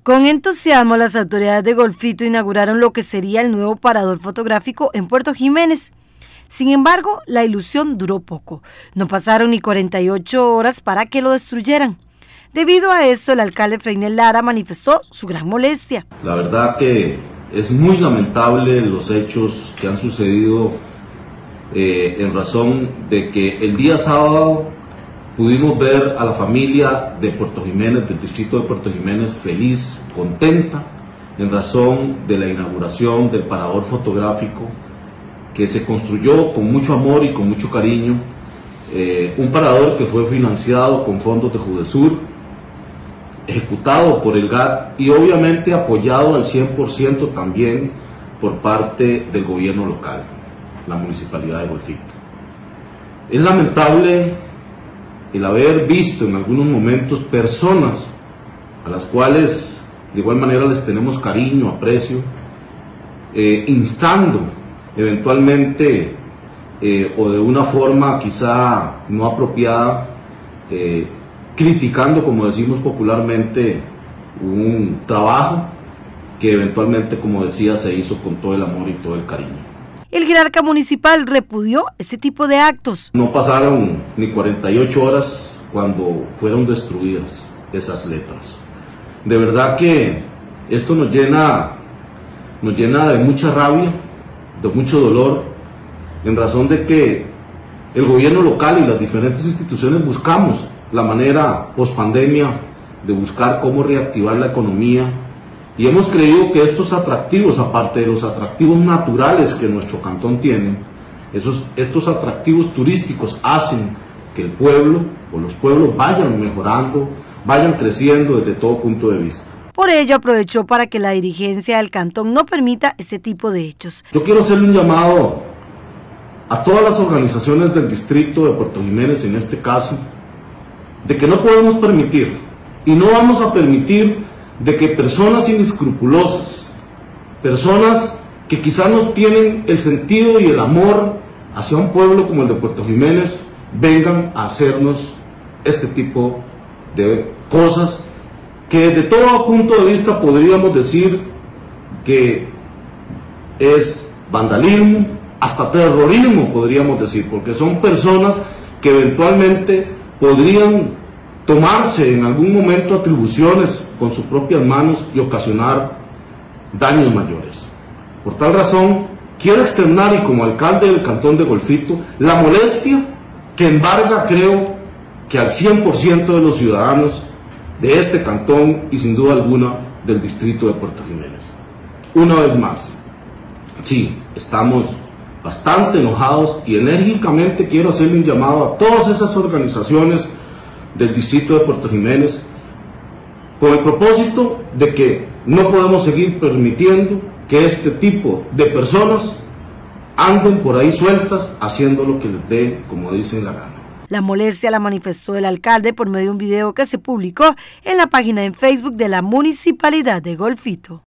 Con entusiasmo, las autoridades de Golfito inauguraron lo que sería el nuevo parador fotográfico en Puerto Jiménez. Sin embargo, la ilusión duró poco. No pasaron ni 48 horas para que lo destruyeran. Debido a esto, el alcalde Freiner Lara manifestó su gran molestia. La verdad que es muy lamentable los hechos que han sucedido en razón de que el día sábado pudimos ver a la familia de Puerto Jiménez, del distrito de Puerto Jiménez, feliz, contenta, en razón de la inauguración del parador fotográfico que se construyó con mucho amor y con mucho cariño, un parador que fue financiado con fondos de Judesur, ejecutado por el GAT y obviamente apoyado al 100% también por parte del gobierno local, la municipalidad de Golfito. Es lamentable el haber visto en algunos momentos personas a las cuales de igual manera les tenemos cariño, aprecio, instando eventualmente o de una forma quizá no apropiada, criticando, como decimos popularmente, un trabajo que eventualmente, como decía, se hizo con todo el amor y todo el cariño. El jerarca municipal repudió ese tipo de actos. No pasaron ni 48 horas cuando fueron destruidas esas letras. De verdad que esto nos llena de mucha rabia, de mucho dolor, en razón de que el gobierno local y las diferentes instituciones buscamos la manera post-pandemia de buscar cómo reactivar la economía, y hemos creído que estos atractivos, aparte de los atractivos naturales que nuestro cantón tiene, estos atractivos turísticos hacen que el pueblo o los pueblos vayan mejorando, vayan creciendo desde todo punto de vista. Por ello aprovechó para que la dirigencia del cantón no permita ese tipo de hechos. Yo quiero hacerle un llamado a todas las organizaciones del distrito de Puerto Jiménez, en este caso, de que no podemos permitir y no vamos a permitir de que personas inescrupulosas, personas que quizás no tienen el sentido y el amor hacia un pueblo como el de Puerto Jiménez, vengan a hacernos este tipo de cosas que desde todo punto de vista podríamos decir que es vandalismo, hasta terrorismo podríamos decir, porque son personas que eventualmente podrían tomarse en algún momento atribuciones con sus propias manos y ocasionar daños mayores. Por tal razón, quiero externar, y como alcalde del cantón de Golfito, la molestia que embarga, creo, que al 100% de los ciudadanos de este cantón y sin duda alguna del distrito de Puerto Jiménez. Una vez más, sí, estamos bastante enojados y enérgicamente quiero hacerle un llamado a todas esas organizaciones del distrito de Puerto Jiménez con el propósito de que no podemos seguir permitiendo que este tipo de personas anden por ahí sueltas haciendo lo que les dé, como dicen, la gana. La molestia la manifestó el alcalde por medio de un video que se publicó en la página en Facebook de la Municipalidad de Golfito.